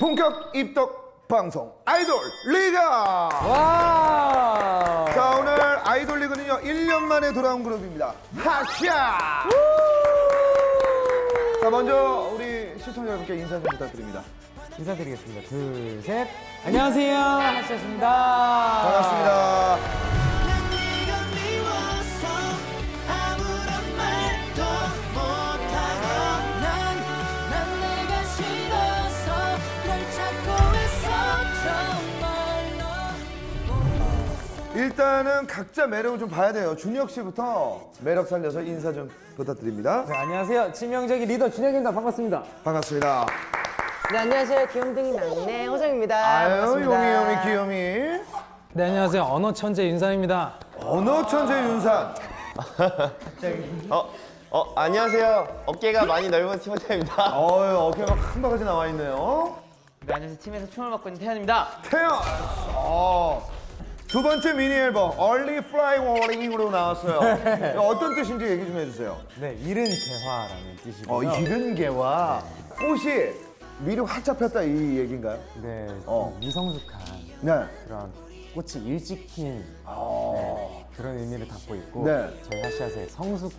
본격 입덕 방송 아이돌 리그! 와! 자, 오늘 아이돌 리그는요 1년 만에 돌아온 그룹입니다. 하샤! 자, 먼저 우리 시청자 여러분께 인사 좀 부탁드립니다. 인사드리겠습니다. 둘, 셋. 안녕하세요. 하샤입니다. 반갑습니다. 일단은 각자 매력을 좀 봐야 돼요. 준혁 씨부터 매력 살려서 인사 좀 부탁드립니다. 네, 안녕하세요. 치명적인 리더 준혁입니다. 반갑습니다. 반갑습니다. 네, 안녕하세요. 귀염둥이 막내 호정입니다. 아유, 반갑습니다. 용이 귀요미. 네, 안녕하세요. 언어 천재 윤상입니다. 언어 천재 윤산. 안녕하세요. 어깨가 많이 넓은 티모테입니다. 어깨가 한 바가지 나와 있네요. 네, 안녕하세요. 팀에서 춤을 맡고 있는 태연입니다. 태연. 두 번째 미니 앨범 Early Fly Warning으로 나왔어요. 어떤 뜻인지 얘기 좀 해주세요. 네, 이른 개화라는 뜻이고요. 이른 개와 꽃이 미리 활짝 폈다 이 얘기인가요? 네, 미성숙한 네. 그런 꽃이 일찍 핀 네, 그런 의미를 담고 있고 네. 저희 하샤의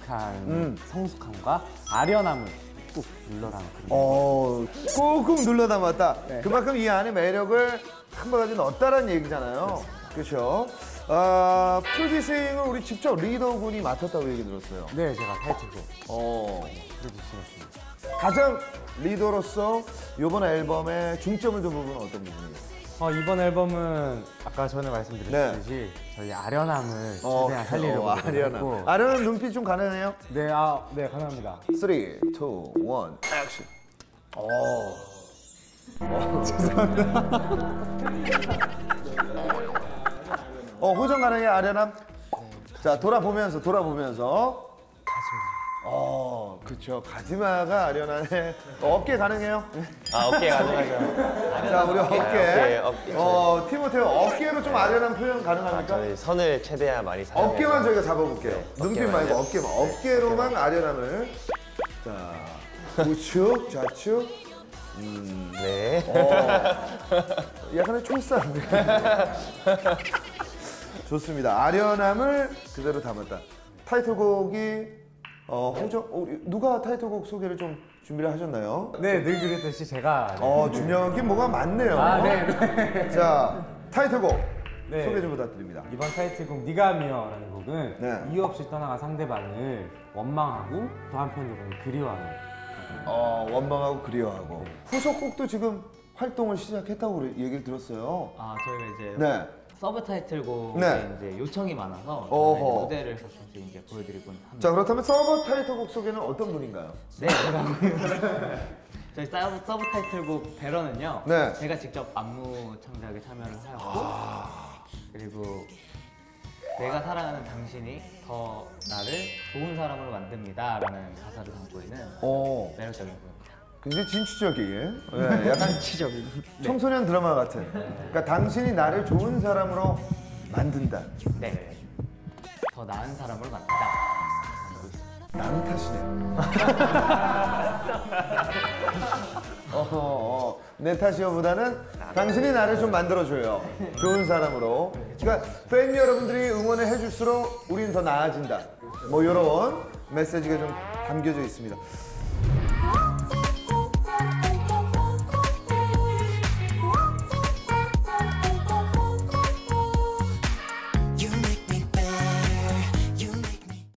성숙함과 아련함을 꾹 눌러라는 그런 꾹꾹 눌러 담았다. 네. 그만큼 이 안에 매력을 한 바가지 넣었다는 얘기잖아요. 그렇죠. 프로듀싱을 우리 직접 리더분이 맡았다고 얘기 들었어요. 네, 제가 타이틀곡 프로듀싱했습니다. 가장 리더로서 이번 앨범에 중점을 둔 부분은 어떤 부분이에요? 이번 앨범은 아까 전에 말씀드렸듯이 저희 아련함을 최대한 살리려고 노력했고 아련한 눈빛 좀 가능해요? 네, 네, 가능합니다. 3, 2, 1, 액션. 죄송합니다. 호정 가능해, 아련함? 자, 돌아보면서. 그쵸. 가지마가 아련하네. 어깨 가능해요? 어깨 가능하죠. 자, 우리 어깨. 어깨. 티모테오, 어깨로 좀 아련한 표현 가능합니까? 저희 선을 최대한 많이 사용해서 어깨만 저희가 잡아볼게요. 눈빛 어깨만요? 말고 어깨만. 어깨로만 아련함을. 자, 우측, 좌측. 네. 약간의 촐싹 느낌. 좋습니다. 아련함을 그대로 담았다. 타이틀곡이 호정, 누가 타이틀곡 소개를 좀 준비를 하셨나요? 네, 늘 그랬듯이 제가 준혁이 뭐가 많네요. 네. 자, 타이틀곡 네. 소개 좀 부탁드립니다. 이번 타이틀곡 네가 미워라는 곡은 네. 이유 없이 떠나간 상대방을 원망하고 또 한편으로는 그리워하는 원망하고 그리워하고. 후속곡도 지금 활동을 시작했다고 얘기를 들었어요. 저희가 이제 네. 서브 타이틀곡에 네. 이제 요청이 많아서 어허. 저희가 무대를 가끔씩 이제 보여드리곤 합니다. 자, 그렇다면 서버 타이틀곡 소개는 어떤 분인가요? 네, 저희 서브 타이틀곡 배런은요. 네. 제가 직접 안무 창작에 참여를 하였고 그리고 내가 사랑하는 당신이 더 나를 좋은 사람으로 만듭니다 라는 가사를 담고 있는 매력적인 곡입니다. 굉장히 진취적인, 약간 청소년 드라마 같은. 그러니까 당신이 나를 좋은 사람으로 만든다. 네, 더 나은 사람으로 만든다. 남 탓이네요. 내 탓이요보다는 당신이 나를 좀 만들어줘요. 좋은 사람으로. 그러니까 팬 여러분들이 응원을 해줄수록 우리는 더 나아진다. 뭐 이런 메시지가 좀 담겨져 있습니다.